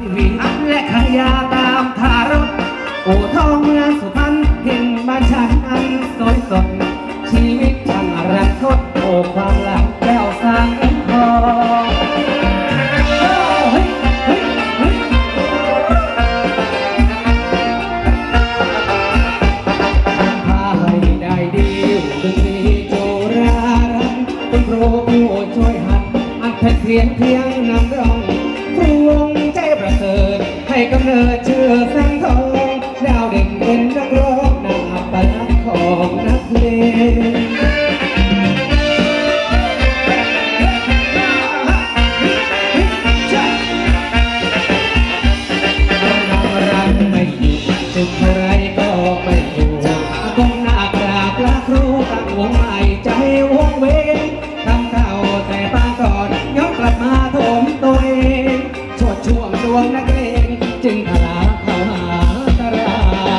วิ่งและขยาตามทารถโอ้ทองเมืองสุพรรณเห็นบ้านฉันอันสวยสดชีวิตช่างรันทดโอ้ความหลังแก้วสร้างทองพาให้ได้ดีดนตรีโจรารันคุณครูผู้ช่วยหัดอัดแผ่นเสียงเพียงนำร้องครูวงใจประเสริฐให้กำเนิดชื่อแสงทองดาวเด่นเป็นนักร้องหน้าประดับของนักเพลงไม่หยุดจึงเท่าไรก็ไม่อยู่ก้มหน้ากราบลาครูตั้งวงใหม่ใจวงเวงทำเท่าแต่ปางก่อนย้อนกลับมาโถมตัวเองชดช่วงดวงนักเลงจึงทลาเข้าหาตรา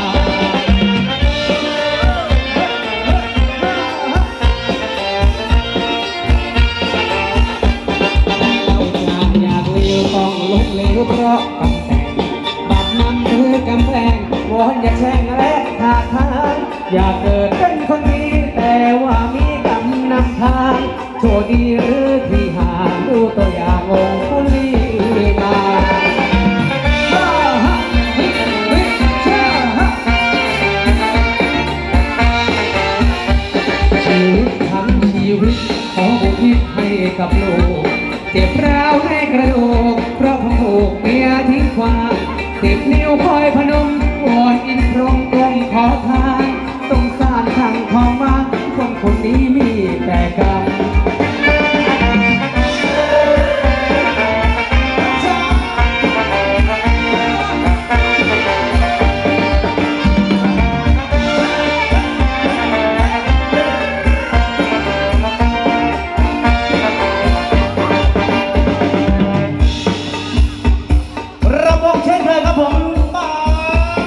อยากเลี้ยวต้องลุกเลี้ยวเพราะกำแพงบัดนั้นคือกำแพงวอนอย่าแช่งและขาดทางอยากเกิดเป็นคนดีแต่ว่ามีกรรมนำทางโชคดีหรือที่ห่างดูตัวอย่างองค์ผู้ลีมาชีวิตทั้งชีวิตขอบุทิศให้กับลูกเจ็บร้าวในกระดูกเพราะผมถูกเมียทิ้งความ10 นิ้วคอยพนมวอนอินทรงกลมขอทานสงสารทางทองมาคนนี้มีแต่กรรมระบบเช่นเคยครับผม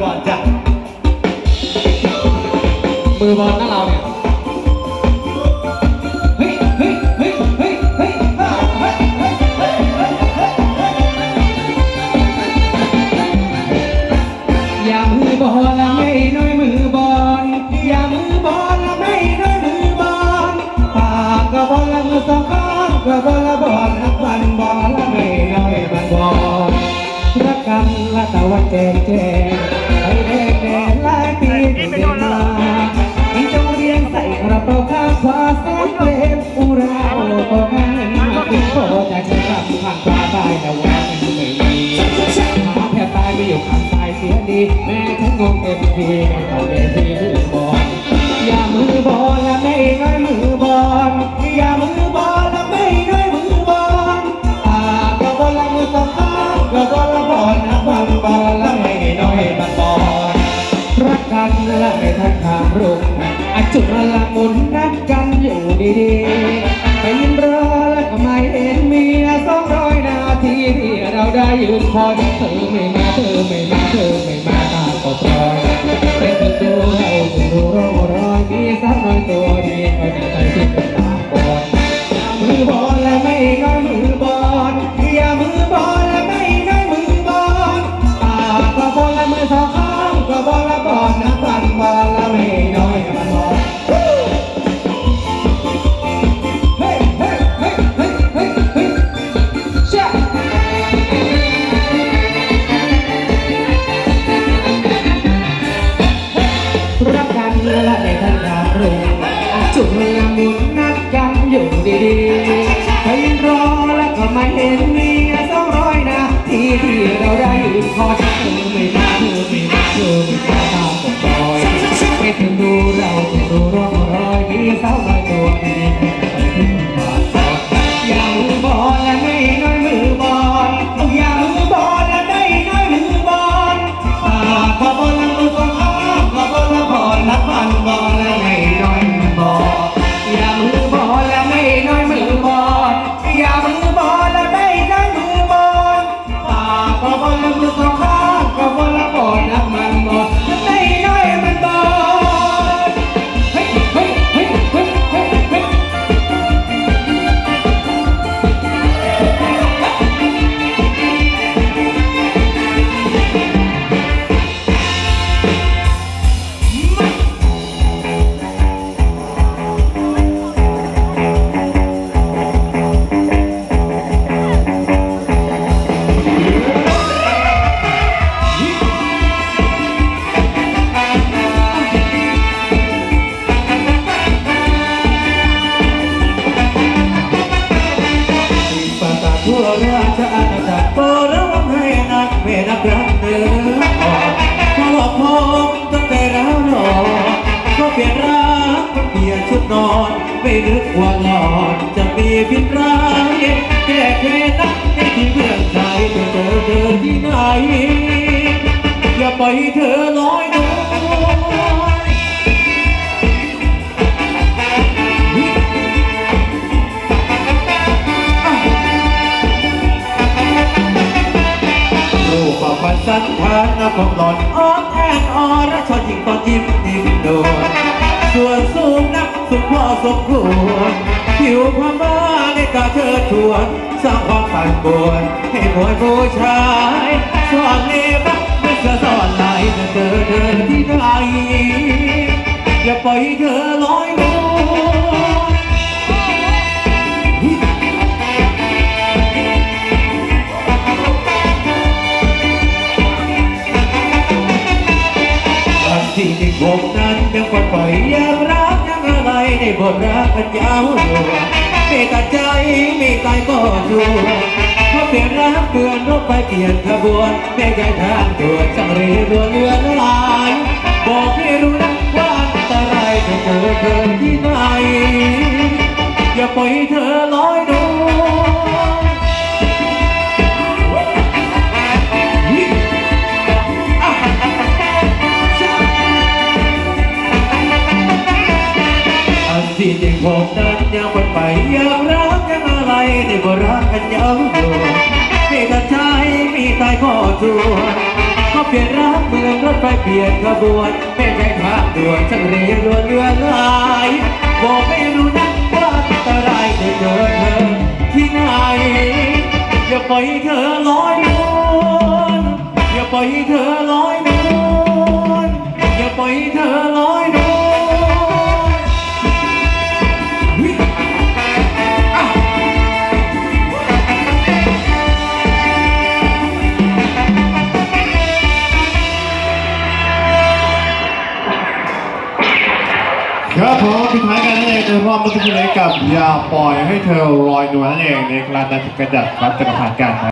อบอลจ้ะมือบอลนะเราเนี่ยเฮ้ยเฮ้ยเฮ้ยเฮ้ยเฮ้ยอย่ามือบอลละไม่น้อยมือบอลอย่ามือบอลละไม่น้อยมือบอลปากก็บอลละมือสองข้างก็บอลละบอลนักบันบอลละไม่น้อยบันบอลรักกันละตะวันแจงแจงไปแดงแดงหลายปีที่เดินมาที่จงเรียงใส่กระเป๋าข้างขวาเส้นเกลมอุราโอโตกันมาขึ้นโตใจฉันรำผ่านฟ้าใต้แต่ว่ามันไม่มีหาแทบตายไม่อยู่ข้างซ้ายเสียดีแม่ฉันงงเต็มทีไม่ต้องเวทีมือบอลอย่ามือบอลละไม่น้อยมือบอลอย่ามือบอลละไม่น้อยมือบอลก็บอลละมือสองข้างก็บอลละบอลนักบังบอลละไม่น้อยบังบอลรักกันละไม่ทันทางรุ่งจุดละมุนนัดกันอยู่ดีๆไปยืนรอแล้วก็ไม่เห็นเมีย200 นาทีที่เราได้ยืนคอยเธอไม่มาเธอไม่มาเธอไม่มาตาก็ปล่อยไปถึงดูเราถึงดูร่องรอยมีสาวน้อยตัวดีคอยดีใจที่เป็นตาบอดมือบอลและไม่น้อยมือบอลอย่ามือบอลและไม่น้อยมือบอลก็บอลและมือสองข้างก็บอลและบอลนักบันบอลและไม่น้อยบันบอลรักกันและในทันทางรุ่งจุดละมุนนัดกันอยู่ดีๆไปรอแล้วก็ไม่เห็นเมีย200 นาทีที่เราได้ยืนคอยเธอไม่มาเธอไม่มาเธอไม่มาตามผมคอยไปถึงดูเราถึงดูร่องรอยมีสาวน้อยตัวดีไปถึงบาดบอลอย่ามือบอลและไม่น้อยมือบอลอย่ามือบอลและไม่น้อยมือบอลก็บอลและมือสองข้างก็บอลและบอลนักบันบอลและไม่น้อยมือบอลอย่ามือบอลและไม่น้อยมือบอลอย่ามือบอลและไม่น้อยมือบอลก็บอลและมือสองข้างก็บอลและบอลนักมันบอลไม่น้อยมันบอลเฮ้ยเฮ้ยเฮ้ยเฮ้ยเฮ้ยเฮ้ยทั่วราชอาณาจักรโปรดระวังให้นักเวนักรักเนื้ออ่อนเพราะว่าพงตั้งแต่แล้วนอนก็เปลี่ยนรักก็เปลี่ยนชุดนอนไม่นึกว่าหลอนจะมีพิษร้ายแก้แค้นนักในที่เมืองไทยจะเจอเธอที่ไหนอย่าปล่อยให้เธอลอยนวลความสันทานนับของหลอนอ้อนแอนออและชอบยิงตอนยิ้มนิ่มโดนส่วนสูงนักสุดพอสมควรผิวพม่าในตาเธอชวนสร้างความปั่นป่วนให้มวยผู้ชายสอนเล่บักไม่จะสอนไหนจะเจอเธอที่ไหนอย่าปล่อยให้เธอลอยนวลที่ที่ผมนั้นยังปล่อยยังรักยังอะไรในบทรักกันยาวไม่ตัดใจไม่ตายก็ชัวเพราะเปลี่ยนรักเปลี่ยนรถไปเปลี่ยนขบวนแม่ใจทางตัวจังรีรัวเลือนลายบอกให้รู้นะว่าอันตรายจะเจอเธอที่ไหนอย่าปล่อยให้เธอลอยนวลที่จริงผมนั้นยังไม่ไปยังรักยังอะไรในบรักกันยังอยู่มีแต่ใจมีตายก็ชัวร์เปลี่ยนรักเมืองรถไฟเปลี่ยนขบวนแม่ใจทางด่วนจังเรียนด่วนเรือลายบอกไม่รู้นักว่าอันตรายจะเจอเธอที่ไหนอย่าปล่อยให้เธอลอยนวลอย่าปล่อยให้เธอลอยนวลอย่าปล่อยให้เธอลอยนวลครับผมปิดท้ายกันนั่นเองในรอบเมื่อกี้นี้กับอย่าปล่อยให้เธอลอยนวลนั่นเองในกระดาษกระดาษครับจะผ่านการ